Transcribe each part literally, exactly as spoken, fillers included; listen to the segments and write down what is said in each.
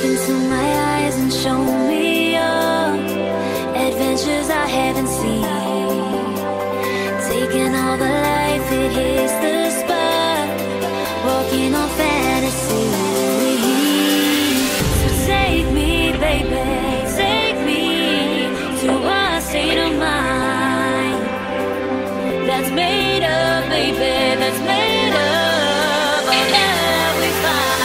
into my eyes and show me your adventures I haven't seen. Taking all the life, it hits the spot. Walking on fantasy. So take me, baby, take me to a state of mind that's made up, baby, that's made up of love we find.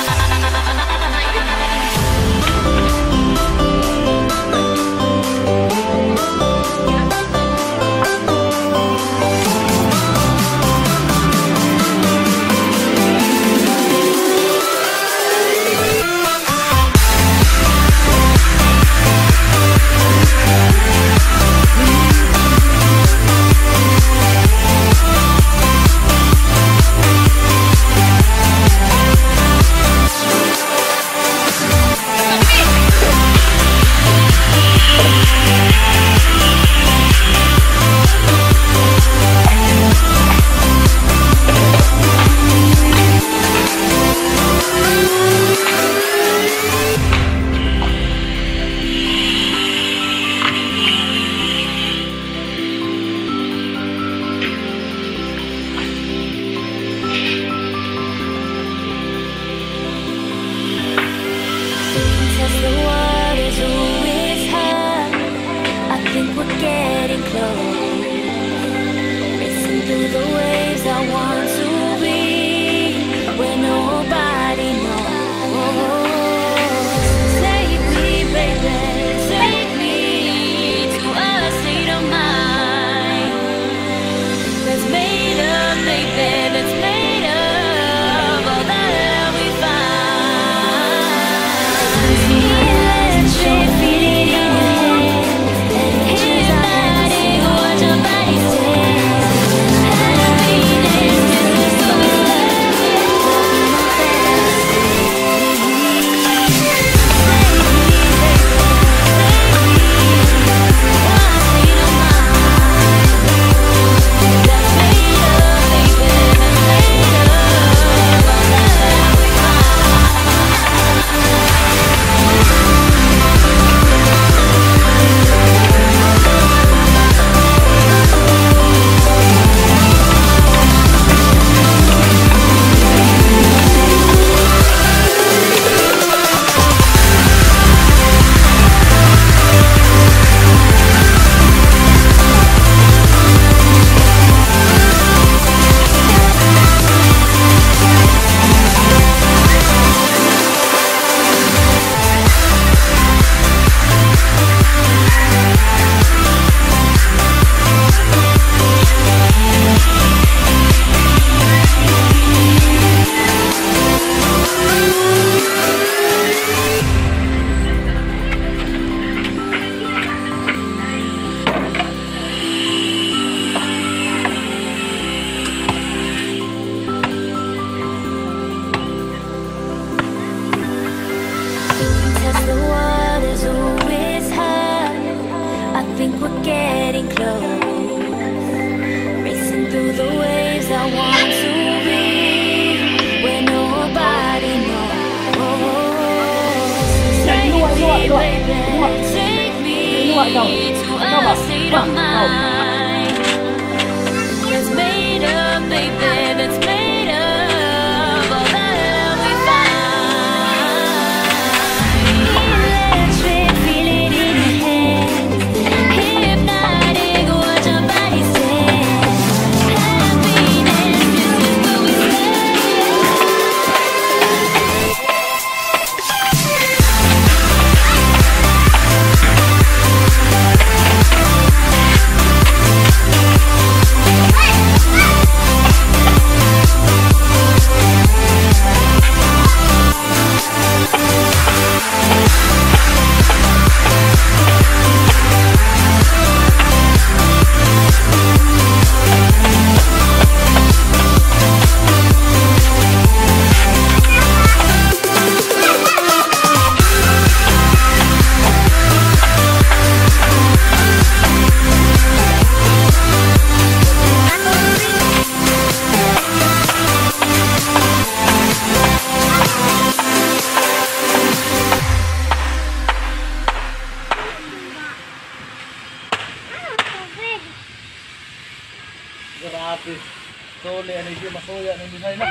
Bali, ano yung masuya ng design na?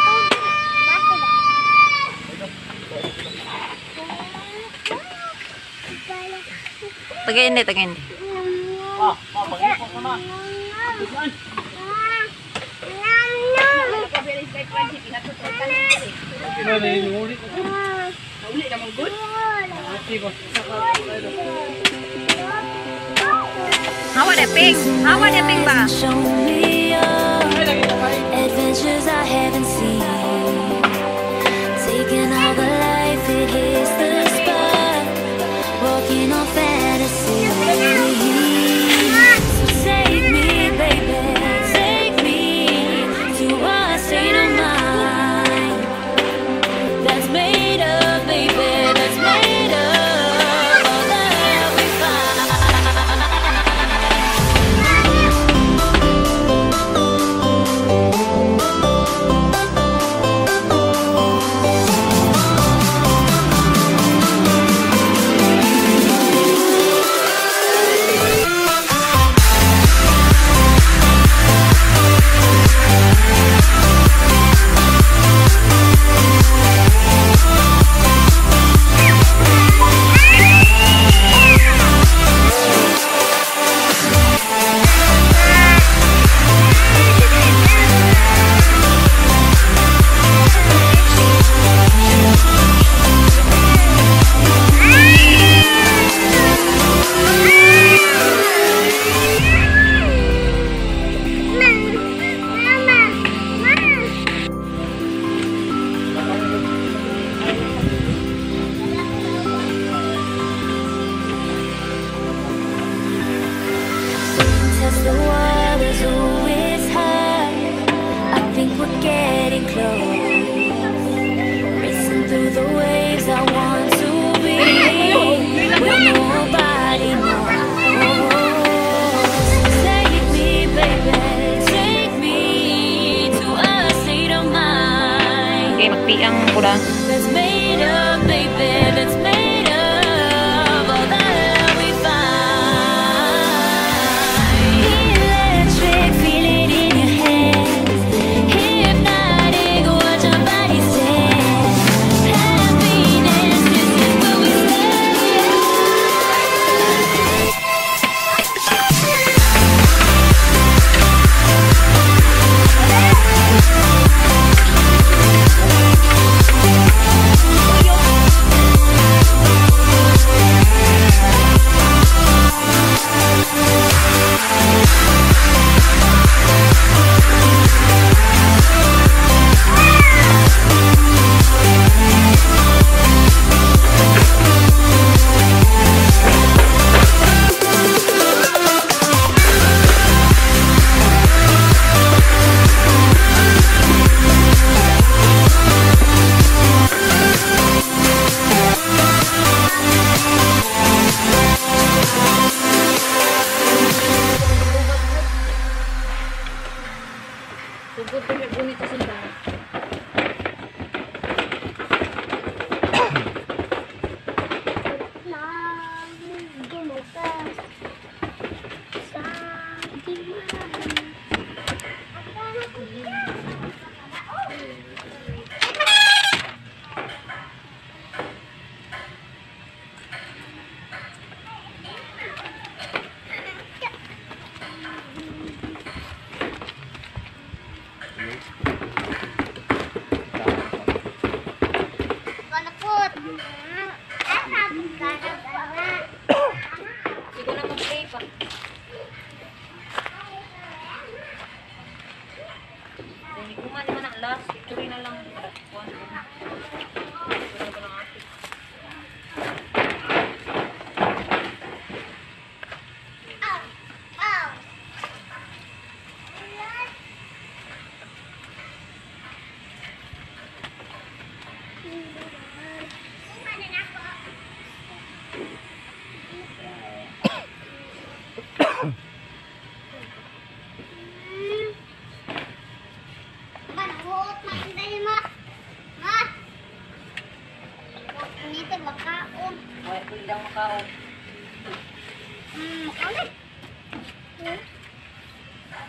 Tagayin di, tagayin di. Ah, ah, pag-ipot naman. Design. Kaya na yung ulit. Uli naman good. Hawa de ping. Hawa de ping ba? Show me your adventures I haven't seen. Taking all the life, it hits the spot. Walking on fantasy. So take me, baby, take me to a state of mind that's made up, baby, that's made up all that we find. Test the waters, oh, it's high. I think we're getting close. Racing through the waves, I want to be where nobody knows. Take me, baby, take me to a state of mind Okay, magpiang pula. that's made up, baby, that's made up all that we find. Electric, feel it in your hands. Hypnotic, watch our bodies dance. Happiness, this is where we stay. Tugod ko yung bunit sa simbahan. Siguro na mag-play pa. Hindi ko man naman ang last. Ituloy na lang. One. Ituloy ko lang atik. Wala ko ilang makaon. Hmm,